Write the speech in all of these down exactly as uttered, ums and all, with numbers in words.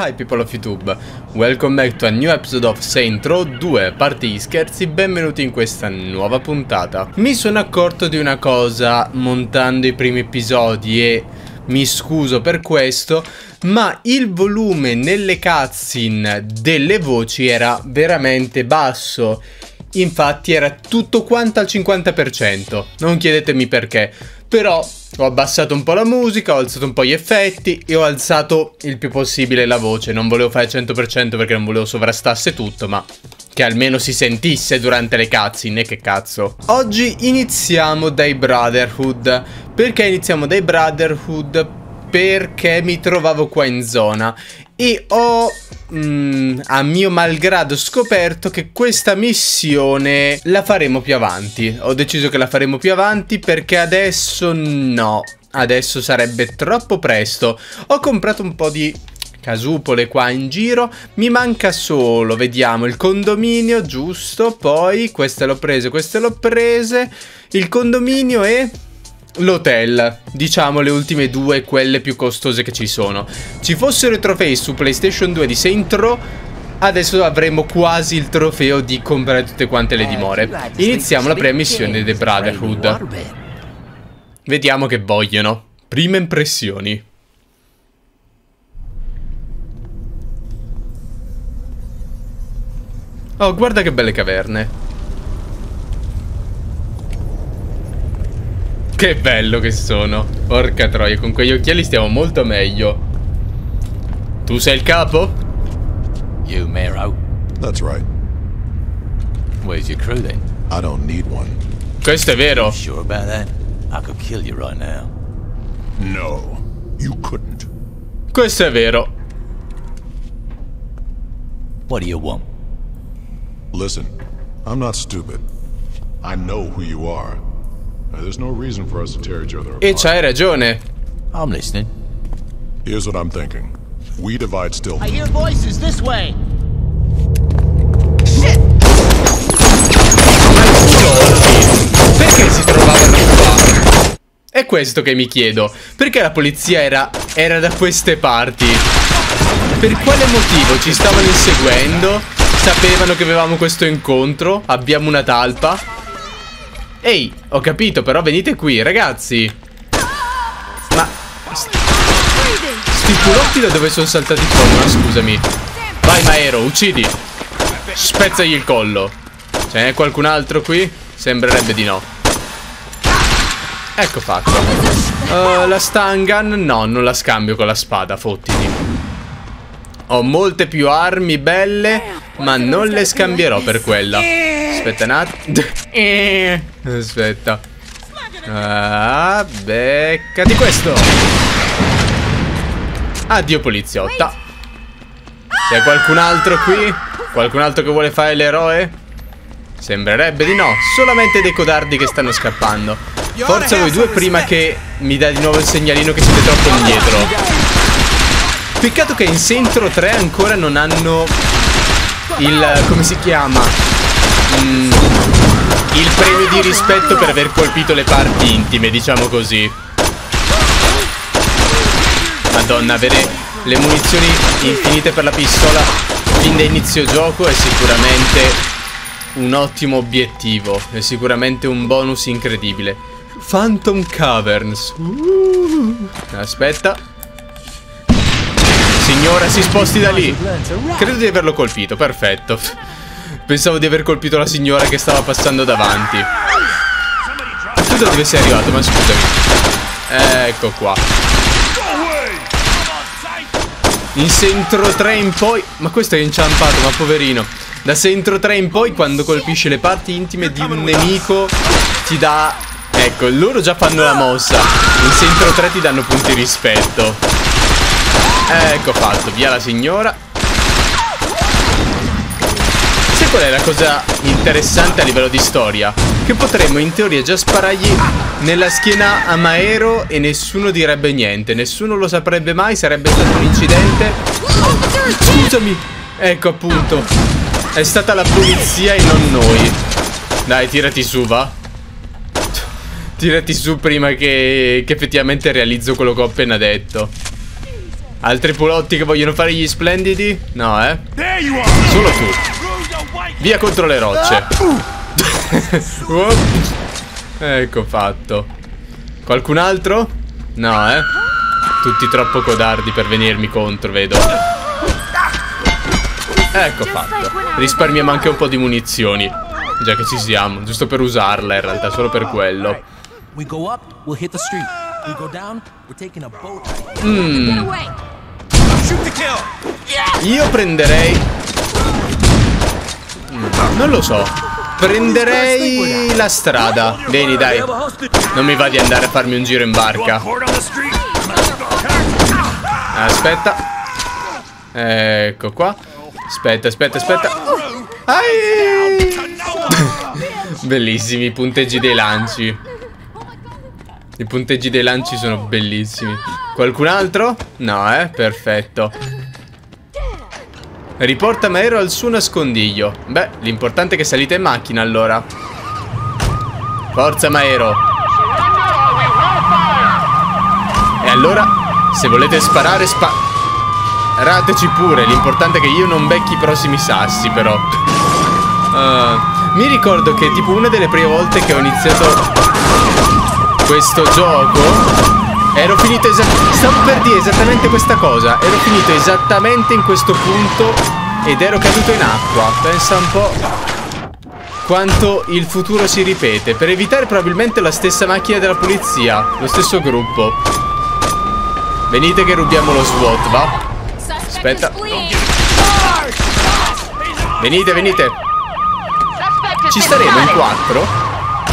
Hi people of YouTube, welcome back to a new episode of Saints Row due. A parte gli scherzi, benvenuti in questa nuova puntata. Mi sono accorto di una cosa montando i primi episodi e mi scuso per questo, ma il volume nelle cutscene delle voci era veramente basso. Infatti era tutto quanto al cinquanta per cento, non chiedetemi perché. Però ho abbassato un po' la musica, ho alzato un po' gli effetti e ho alzato il più possibile la voce. Non volevo fare il cento per cento perché non volevo sovrastasse tutto, ma che almeno si sentisse durante le cutscene, che cazzo. Oggi iniziamo dai Brotherhood. Perché iniziamo dai Brotherhood? Perché mi trovavo qua in zona e ho, mm, a mio malgrado, scoperto che questa missione la faremo più avanti. Ho deciso che la faremo più avanti perché adesso no, adesso sarebbe troppo presto. Ho comprato un po' di casupole qua in giro, mi manca solo, vediamo, il condominio, giusto, poi queste l'ho prese, queste l'ho prese, il condominio e l'hotel, diciamo le ultime due, quelle più costose che ci sono. Ci fossero i trofei su PlayStation due di Saints Row, adesso avremo quasi il trofeo di comprare tutte quante le dimore. Iniziamo la prima missione dei Brotherhood. Vediamo che vogliono. Prime impressioni. Oh, guarda che belle caverne. Che bello che sono. Porca troia, con quegli occhiali stiamo molto meglio. Tu sei il capo? You, Mero? That's right. Where's your crew then? I don't need one. Questo è vero. You sure about that? I could kill you right now. No, you couldn't. Questo è vero. What do you want? Listen, I'm not stupid. I know who you are. There's no reason for us to tear each other apart. E c'hai ragione. I'm listening. Here's what I'm thinking. We divide still. I hear voices this way. Perché si trovavano qua? È questo che mi chiedo. Perché la polizia era, era da queste parti? Per quale motivo ci stavano inseguendo? Sapevano che avevamo questo incontro? Abbiamo una talpa? Ehi, ho capito, però venite qui, ragazzi. Ma st sti culotti da dove sono saltati fuori? Ma scusami. Vai Maero, uccidi. Spezzagli il collo. Ce n'è qualcun altro qui? Sembrerebbe di no. Ecco fatto. uh, La stun gun? No, non la scambio con la spada, fottiti. Ho molte più armi belle, ma non le scambierò per quella. Aspetta un attimo. Aspetta. Ah, beccati questo. Addio poliziotta. C'è qualcun altro qui? Qualcun altro che vuole fare l'eroe? Sembrerebbe di no. Solamente dei codardi che stanno scappando. Forza voi due prima che mi dà di nuovo il segnalino che siete troppo indietro. Peccato che in Saints Row tre ancora non hanno il... come si chiama? Mm, il premio di rispetto per aver colpito le parti intime, diciamo così. Madonna, avere le munizioni infinite per la pistola fin da inizio gioco è sicuramente un ottimo obiettivo. È sicuramente un bonus incredibile. Phantom Caverns. uh, Aspetta. Signora, si sposti da lì. Credo di averlo colpito, perfetto. Pensavo di aver colpito la signora che stava passando davanti. Tu da dove sei arrivato? Ma scusami. Ecco qua. In Saints Row tre in poi... Ma questo è inciampato, ma poverino. Da Saints Row tre in poi, quando colpisci le parti intime di un nemico, ti dà... Ecco, loro già fanno la mossa. In Saints Row tre ti danno punti rispetto. Ecco fatto, via la signora. Sai qual è la cosa interessante a livello di storia? Che potremmo in teoria già sparargli nella schiena a Maero e nessuno direbbe niente. Nessuno lo saprebbe mai, sarebbe stato un incidente. Scusami. Ecco appunto. È stata la polizia e non noi. Dai, tirati su, va. Tirati su prima che, che effettivamente realizzo quello che ho appena detto. Altri pulotti che vogliono fare gli splendidi? No, eh? Solo tu. Via contro le rocce. Ecco fatto. Qualcun altro? No, eh? Tutti troppo codardi per venirmi contro, vedo. Ecco fatto. Risparmiamo anche un po' di munizioni, già che ci siamo, giusto per usarla in realtà, solo per quello. Mm. Io prenderei mm, non lo so. Prenderei la strada. Vieni, dai. Non mi va di andare a farmi un giro in barca. Aspetta. Ecco qua. Aspetta, aspetta, aspetta. Ai! Bellissimi i punteggi dei lanci. I punteggi dei lanci sono bellissimi. Qualcun altro? No, eh? Perfetto. Riporta Maero al suo nascondiglio. Beh, l'importante è che salite in macchina allora. Forza Maero. E allora, se volete sparare, spa... rateci pure. L'importante è che io non becchi i prossimi sassi, però. uh, Mi ricordo che tipo una delle prime volte che ho iniziato questo gioco ero finito esattamente... Stavo per dire esattamente questa cosa. Ero finito esattamente in questo punto ed ero caduto in acqua. Pensa un po' quanto il futuro si ripete. Per evitare probabilmente la stessa macchina della polizia, lo stesso gruppo. Venite che rubiamo lo SWAT, va? Aspetta. Venite, venite. Ci staremo in quattro?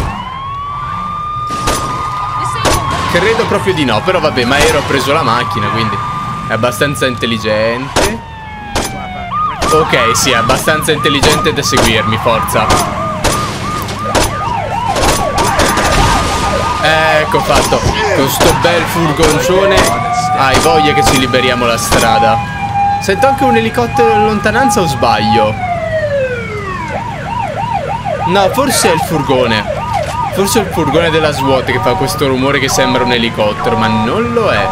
Credo proprio di no. Però vabbè, Maero ha preso la macchina, quindi è abbastanza intelligente. Ok, sì, è abbastanza intelligente da seguirmi, forza. Ecco fatto. Con sto bel furgoncione. Hai voglia che ci liberiamo la strada. Sento anche un elicottero in lontananza o sbaglio? No, forse è il furgone. Forse è il furgone della SWAT che fa questo rumore che sembra un elicottero, ma non lo è.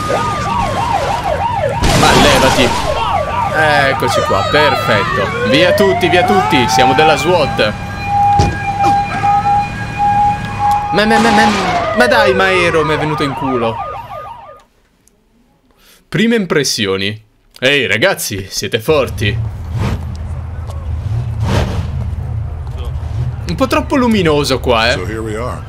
Ma levati. Eccoci qua, perfetto. Via tutti, via tutti, siamo della SWAT. Ma, ma, ma, ma, ma dai, Maero, mi è venuto in culo. Prime impressioni. Ehi ragazzi, siete forti. Un po' troppo luminoso qua, eh. So here we are.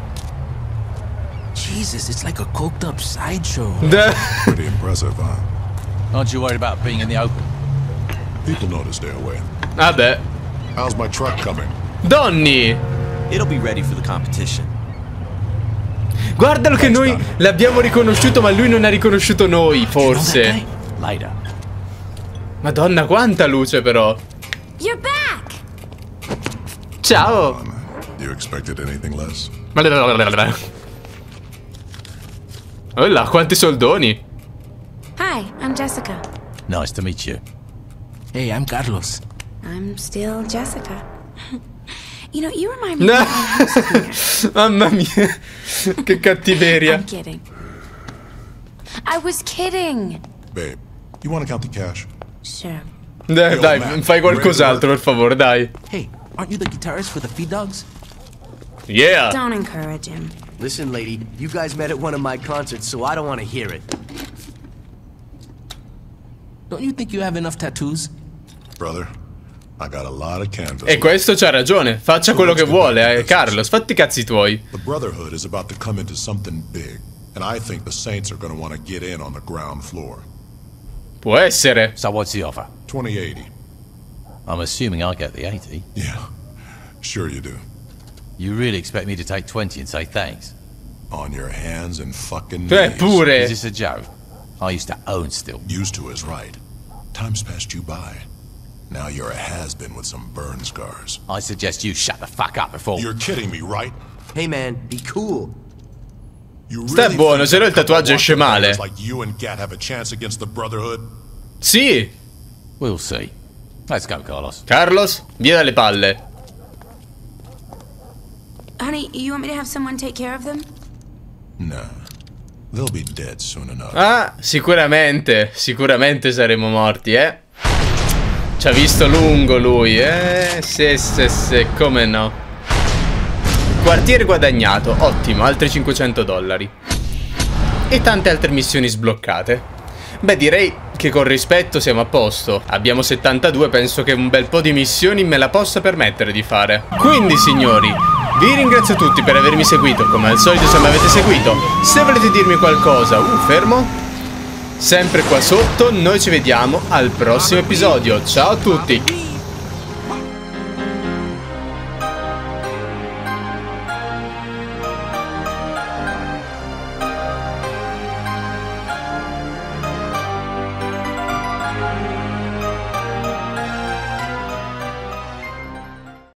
Jesus, it's like a coked up sideshow. Pretty impressive, huh? Aren't you worried about being in the open? People know to stay away. Vabbè. How's my truck coming? Donny! It'll be ready for the competition. Guardalo che noi l'abbiamo riconosciuto, ma lui non ha riconosciuto noi, forse. Later. Madonna, quanta luce però. You're back. Ciao. You expected anything less? Oh là, quanti soldoni. Hi, I'm Jessica. Nice to meet you. Hey, I'm Carlos. I'm still Jessica. You know, you remind me No. of my house here. Mamma mia. Che cattiveria. I'm kidding. I was kidding. Babe, you want to count the cash? Sure. Dai, dai, fai qualcos'altro per favore, dai. Hey, aren't you the guitarist for the Feed Dogs? Yeah. Don't encourage him. Listen, lady, you guys met at one of my concerts, so I don't want to hear it. Don't you think you have enough tattoos? Brother, I got a lot of canvas. E questo c'ha ragione. Faccia quello che vuole, eh, Carlos. Fatti i cazzi tuoi. The Brotherhood is about to come into something big, and I think the Saints are going to want to get in on the ground floor. Può essere. So what's the offer? twenty eighty. I'm assuming I get the eighty. Yeah, sure you do. You really expect me to take twenty and say thanks? On your hands and fucking Eh, knees. pure. Is this a joke? I used to own still. Used to is right. Time's passed you by. Now you're a has-been with some burn scars. I suggest you shut the fuck up before... You're kidding me, right? Hey, man, be cool. You Stai really buono, think se no a il couple tatuaggio esce male. watchers like you and Gat have a chance against the Brotherhood? Sì. We'll see. Let's go, Carlos. Carlos, via dalle palle. Honey, you want me to have someone take care of them? Nah. they'll be dead soon enough. Ah, sicuramente, sicuramente saremo morti, eh. Ci ha visto lungo lui, eh. Sì, sì, sì, come no. Quartiere guadagnato, ottimo, altri cinquecento dollari. E tante altre missioni sbloccate. Beh, direi che con rispetto siamo a posto. Abbiamo settantadue, penso che un bel po' di missioni me la possa permettere di fare. Quindi, signori, vi ringrazio tutti per avermi seguito. Come al solito, se mi avete seguito, se volete dirmi qualcosa, uh, fermo, sempre qua sotto. Noi ci vediamo al prossimo episodio. Ciao a tutti.